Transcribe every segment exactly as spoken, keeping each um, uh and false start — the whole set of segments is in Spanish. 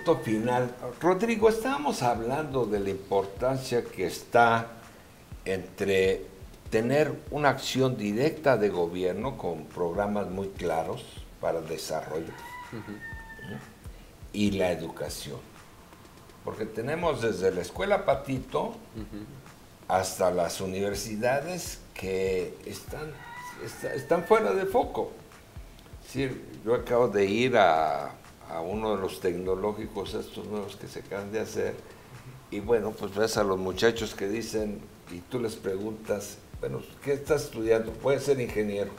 punto final. Rodrigo, estábamos hablando de la importancia que está entre tener una acción directa de gobierno con programas muy claros para el desarrollo uh-huh. y la educación. Porque tenemos desde la escuela Patito uh-huh. hasta las universidades que están, está, están fuera de foco. Sí, yo acabo de ir a, a uno de los tecnológicos estos nuevos que se acaban de hacer y bueno, pues ves a los muchachos que dicen y tú les preguntas, bueno, ¿qué estás estudiando? Puedes ser ingeniero.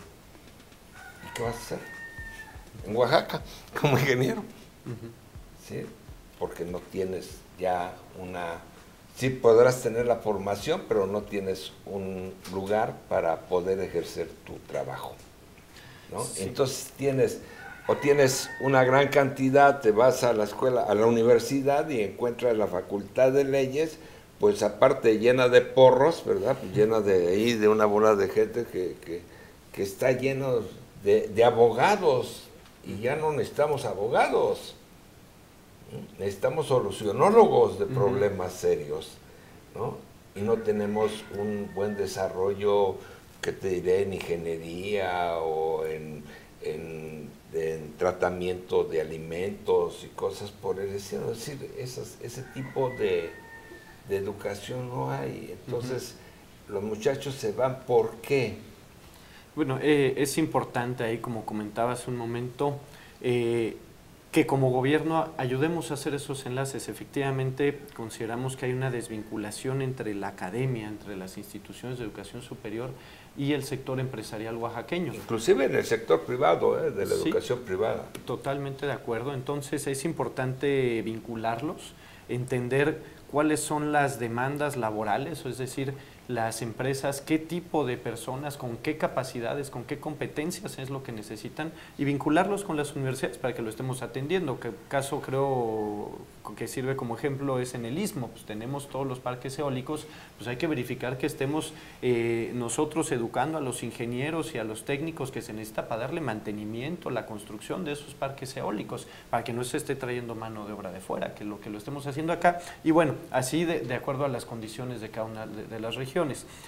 ¿Y qué vas a hacer? En Oaxaca, como ingeniero. Uh-huh. ¿Sí? Porque no tienes ya una... Sí podrás tener la formación, pero no tienes un lugar para poder ejercer tu trabajo, ¿no? Sí. Entonces tienes, o tienes una gran cantidad, te vas a la escuela, a la universidad y encuentras la facultad de leyes, pues aparte llena de porros, ¿verdad? Pues llena de ahí de una bola de gente que, que, que está lleno de, de abogados y ya no necesitamos abogados. Necesitamos solucionólogos de problemas uh-huh. serios, ¿no? Y no tenemos un buen desarrollo, que te diré, en ingeniería o en, en, en tratamiento de alimentos y cosas por el estilo. Es decir, esas, ese tipo de, de educación no hay. Entonces, uh-huh. los muchachos se van, ¿por qué? Bueno, eh, es importante ahí, como comentabas un momento, eh, que como gobierno ayudemos a hacer esos enlaces. Efectivamente, consideramos que hay una desvinculación entre la academia, entre las instituciones de educación superior y el sector empresarial oaxaqueño. Inclusive en el sector privado, ¿eh? de la sí, educación privada. Totalmente de acuerdo. Entonces es importante vincularlos, entender cuáles son las demandas laborales, es decir, las empresas, qué tipo de personas, con qué capacidades, con qué competencias es lo que necesitan y vincularlos con las universidades para que lo estemos atendiendo. Que caso creo que sirve como ejemplo es en el Istmo, pues tenemos todos los parques eólicos, pues hay que verificar que estemos eh, nosotros educando a los ingenieros y a los técnicos que se necesita para darle mantenimiento, la construcción de esos parques eólicos, para que no se esté trayendo mano de obra de fuera, que lo que lo estemos haciendo acá, y bueno, así de, de acuerdo a las condiciones de cada una de, de las regiones.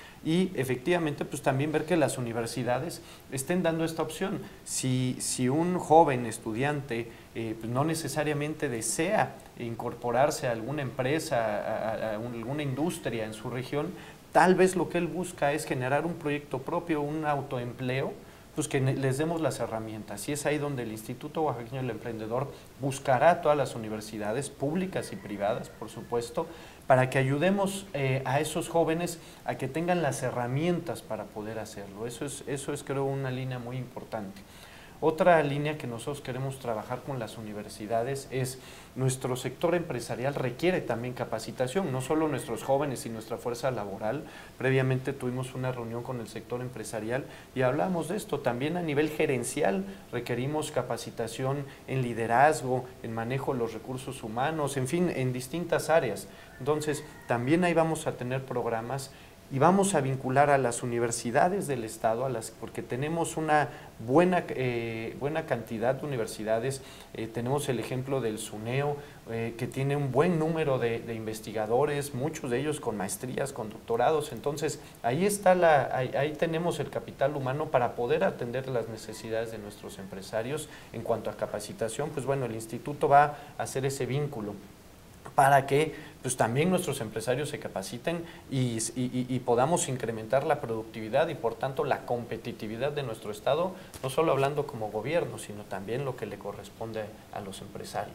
Y efectivamente, pues también ver que las universidades estén dando esta opción. Si, si un joven estudiante eh, pues no necesariamente desea incorporarse a alguna empresa, a, a, a alguna industria en su región, tal vez lo que él busca es generar un proyecto propio, un autoempleo, pues que les demos las herramientas. Y es ahí donde el Instituto Oaxaqueño del Emprendedor buscará a todas las universidades públicas y privadas, por supuesto, para que ayudemos eh, a esos jóvenes a que tengan las herramientas para poder hacerlo. Eso es, eso es, creo, una línea muy importante. Otra línea que nosotros queremos trabajar con las universidades es nuestro sector empresarial requiere también capacitación, no solo nuestros jóvenes y nuestra fuerza laboral. Previamente tuvimos una reunión con el sector empresarial y hablamos de esto. También a nivel gerencial requerimos capacitación en liderazgo, en manejo de los recursos humanos, en fin, en distintas áreas. Entonces, también ahí vamos a tener programas y vamos a vincular a las universidades del Estado, a las, porque tenemos una buena, eh, buena cantidad de universidades. Eh, tenemos el ejemplo del SUNEO, eh, que tiene un buen número de, de investigadores, muchos de ellos con maestrías, con doctorados. Entonces, ahí, está la, ahí, ahí tenemos el capital humano para poder atender las necesidades de nuestros empresarios. En cuanto a capacitación, pues bueno, el instituto va a hacer ese vínculo para que pues también nuestros empresarios se capaciten y, y, y podamos incrementar la productividad y por tanto la competitividad de nuestro Estado, no solo hablando como gobierno, sino también lo que le corresponde a los empresarios.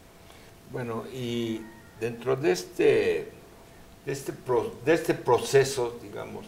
Bueno, y dentro de este, de este, pro, de este proceso, digamos,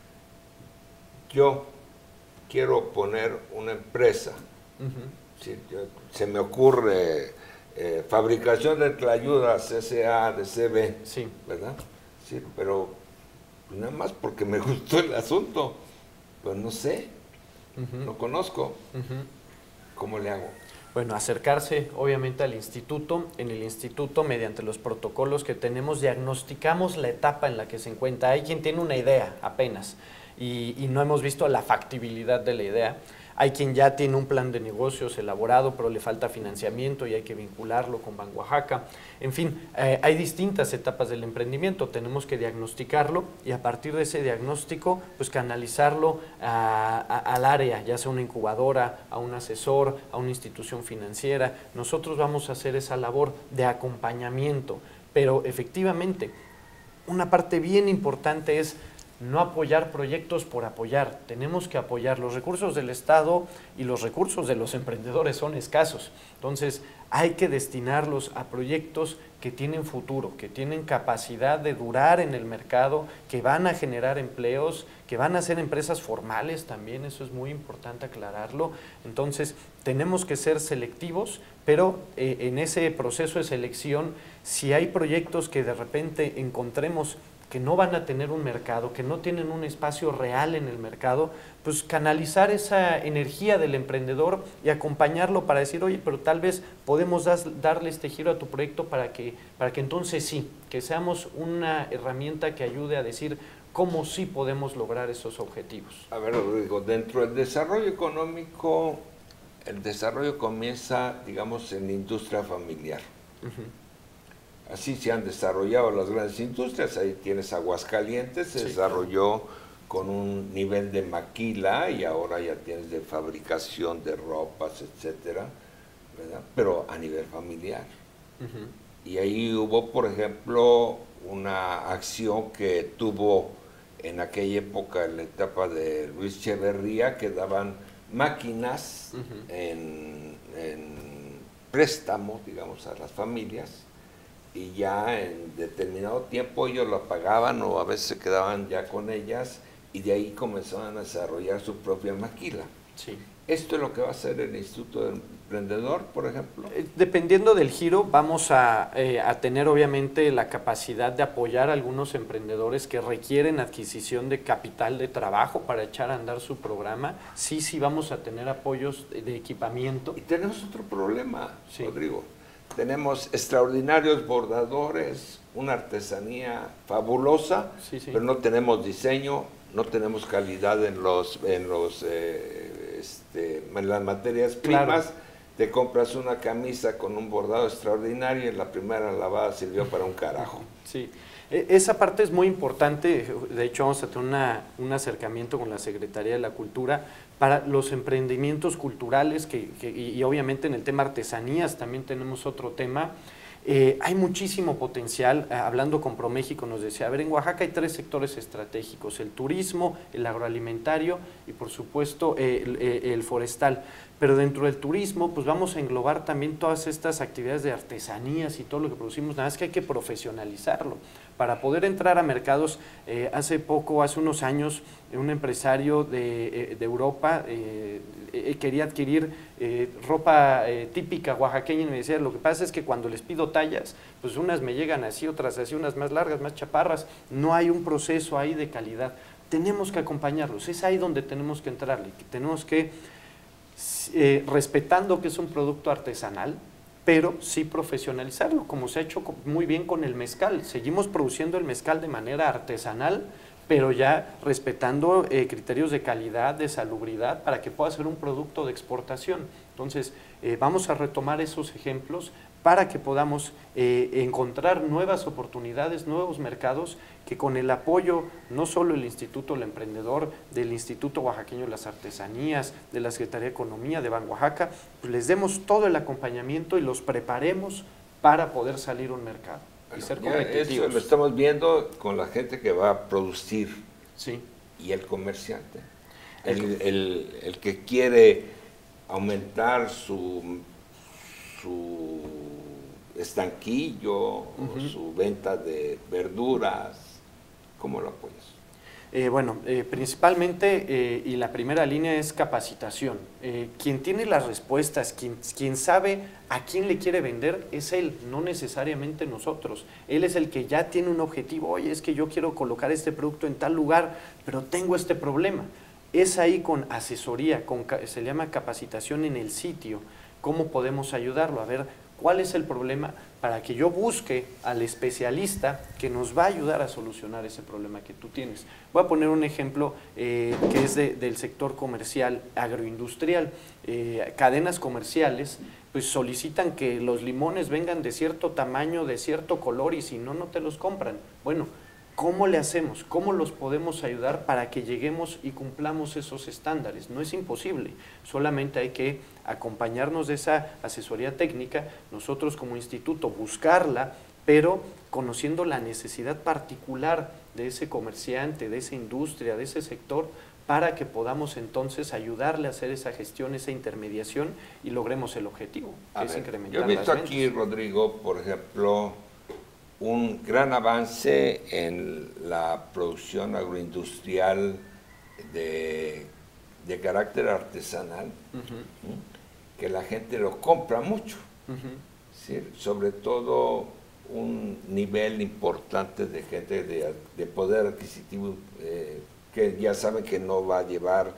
yo quiero poner una empresa, uh-huh. ¿sí? Yo, se me ocurre... Eh, fabricación de tlayudas S A de C B, sí. ¿verdad? Sí, pero nada más porque me gustó el asunto, pues no sé, uh-huh. no conozco, uh-huh. ¿cómo le hago? Bueno, acercarse obviamente al instituto. En el instituto, mediante los protocolos que tenemos, diagnosticamos la etapa en la que se encuentra. Hay quien tiene una idea apenas y, y no hemos visto la factibilidad de la idea. Hay quien ya tiene un plan de negocios elaborado, pero le falta financiamiento y hay que vincularlo con Ban Oaxaca. En fin, eh, hay distintas etapas del emprendimiento, tenemos que diagnosticarlo y a partir de ese diagnóstico, pues canalizarlo a, a, al área, ya sea una incubadora, a un asesor, a una institución financiera. Nosotros vamos a hacer esa labor de acompañamiento, pero efectivamente, una parte bien importante es no apoyar proyectos por apoyar, tenemos que apoyar. Los recursos del Estado y los recursos de los emprendedores son escasos, entonces hay que destinarlos a proyectos que tienen futuro, que tienen capacidad de durar en el mercado, que van a generar empleos, que van a ser empresas formales también, eso es muy importante aclararlo. Entonces tenemos que ser selectivos, pero eh, en ese proceso de selección, si hay proyectos que de repente encontremos que no van a tener un mercado, que no tienen un espacio real en el mercado, pues canalizar esa energía del emprendedor y acompañarlo para decir, oye, pero tal vez podemos das, darle este giro a tu proyecto para que, para que entonces sí, que seamos una herramienta que ayude a decir cómo sí podemos lograr esos objetivos. A ver, Rodrigo, dentro del desarrollo económico, el desarrollo comienza, digamos, en la industria familiar. Uh-huh. Así se han desarrollado las grandes industrias. Ahí tienes Aguascalientes, se sí, desarrolló claro. con un nivel de maquila y ahora ya tienes de fabricación de ropas, etcétera, ¿verdad? Pero a nivel familiar. Uh-huh. Y ahí hubo, por ejemplo, una acción que tuvo en aquella época, en la etapa de Luis Echeverría, que daban máquinas uh-huh. en, en préstamo, digamos, a las familias. Y ya en determinado tiempo ellos lo pagaban o a veces se quedaban ya con ellas y de ahí comenzaban a desarrollar su propia maquila. Sí. ¿Esto es lo que va a hacer el Instituto del Emprendedor, por ejemplo? Eh, dependiendo del giro, vamos a, eh, a tener obviamente la capacidad de apoyar a algunos emprendedores que requieren adquisición de capital de trabajo para echar a andar su programa. Sí, sí vamos a tener apoyos de, de equipamiento. Y tenemos otro problema, sí. Rodrigo. Tenemos extraordinarios bordadores, una artesanía fabulosa, sí, sí. pero no tenemos diseño, no tenemos calidad en los en los eh, este, en las materias primas. Claro. Te compras una camisa con un bordado extraordinario y en la primera lavada sirvió para un carajo. Sí, esa parte es muy importante. De hecho, vamos a tener una, un acercamiento con la Secretaría de la Cultura para los emprendimientos culturales que, que, y, y obviamente en el tema artesanías también tenemos otro tema. Eh, hay muchísimo potencial. Eh, hablando con ProMéxico nos decía, a ver, en Oaxaca hay tres sectores estratégicos, el turismo, el agroalimentario y por supuesto eh, el, el forestal. Pero dentro del turismo, pues vamos a englobar también todas estas actividades de artesanías y todo lo que producimos, nada más que hay que profesionalizarlo. Para poder entrar a mercados, eh, hace poco, hace unos años, un empresario de, de Europa eh, eh, quería adquirir eh, ropa eh, típica oaxaqueña y me decía, lo que pasa es que cuando les pido tallas, pues unas me llegan así, otras así, unas más largas, más chaparras, no hay un proceso ahí de calidad. Tenemos que acompañarlos, es ahí donde tenemos que entrarle, que tenemos que Eh, respetando que es un producto artesanal, pero sí profesionalizarlo, como se ha hecho muy bien con el mezcal. Seguimos produciendo el mezcal de manera artesanal, pero ya respetando eh, criterios de calidad, de salubridad, para que pueda ser un producto de exportación. Entonces, eh, vamos a retomar esos ejemplos para que podamos eh, encontrar nuevas oportunidades, nuevos mercados, que con el apoyo no solo del Instituto del Emprendedor, del Instituto Oaxaqueño de las Artesanías, de la Secretaría de Economía de Ban Oaxaca, pues les demos todo el acompañamiento y los preparemos para poder salir a un mercado y ser competitivos. Eso lo estamos viendo con la gente que va a producir, sí. y el comerciante, el, el, el que quiere aumentar su, su estanquillo, uh-huh. o su venta de verduras. ¿Cómo lo apoyas? Eh, bueno, eh, principalmente, eh, y la primera línea es capacitación. Eh, quien tiene las respuestas, quien, quien sabe a quién le quiere vender, es él, no necesariamente nosotros. Él es el que ya tiene un objetivo. Oye, es que yo quiero colocar este producto en tal lugar, pero tengo este problema. Es ahí con asesoría, con, se llama capacitación en el sitio. ¿Cómo podemos ayudarlo? A ver, ¿Cuál es el problema? Para que yo busque al especialista que nos va a ayudar a solucionar ese problema que tú tienes. Voy a poner un ejemplo eh, que es de, del sector comercial agroindustrial. Eh, cadenas comerciales pues solicitan que los limones vengan de cierto tamaño, de cierto color, y si no, no te los compran. Bueno, ¿cómo le hacemos? ¿Cómo los podemos ayudar para que lleguemos y cumplamos esos estándares? No es imposible, solamente hay que acompañarnos de esa asesoría técnica, nosotros como instituto buscarla, pero conociendo la necesidad particular de ese comerciante, de esa industria, de ese sector, para que podamos entonces ayudarle a hacer esa gestión, esa intermediación y logremos el objetivo, que es incrementar las ventas. Yo he visto aquí, Rodrigo, por ejemplo, un gran avance en la producción agroindustrial de, de carácter artesanal, uh-huh. que la gente lo compra mucho, uh-huh. ¿sí? Sobre todo un nivel importante de gente de, de poder adquisitivo eh, que ya saben que no va a llevar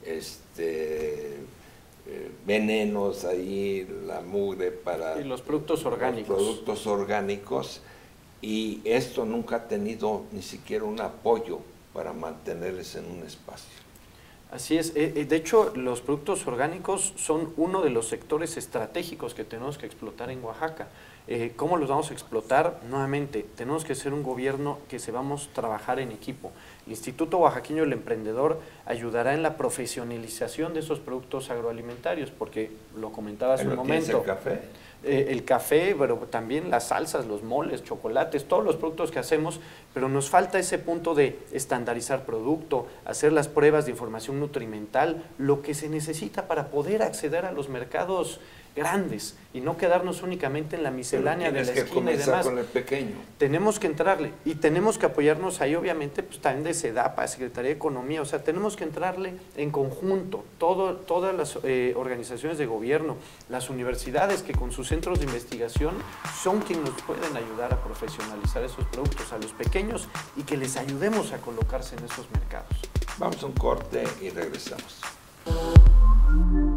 este eh, venenos ahí, la mugre para y los productos orgánicos. Los productos orgánicos. Y esto nunca ha tenido ni siquiera un apoyo para mantenerles en un espacio. Así es. De hecho, los productos orgánicos son uno de los sectores estratégicos que tenemos que explotar en Oaxaca. Eh, ¿Cómo los vamos a explotar? Nuevamente, tenemos que ser un gobierno que se vamos a trabajar en equipo. El Instituto Oaxaqueño del Emprendedor ayudará en la profesionalización de esos productos agroalimentarios, porque lo comentaba hace un momento. ¿El café? Eh, el café, pero también las salsas, los moles, chocolates, todos los productos que hacemos, pero nos falta ese punto de estandarizar producto, hacer las pruebas de información nutrimental, lo que se necesita para poder acceder a los mercados grandes y no quedarnos únicamente en la miscelánea de la esquina y demás. Con el pequeño. Tenemos que entrarle y tenemos que apoyarnos ahí, obviamente, pues también de SEDAPA, Secretaría de Economía, o sea, tenemos que entrarle en conjunto, todo, todas las eh, organizaciones de gobierno, las universidades que con sus centros de investigación son quienes nos pueden ayudar a profesionalizar esos productos a los pequeños y que les ayudemos a colocarse en esos mercados. Vamos a un corte y regresamos.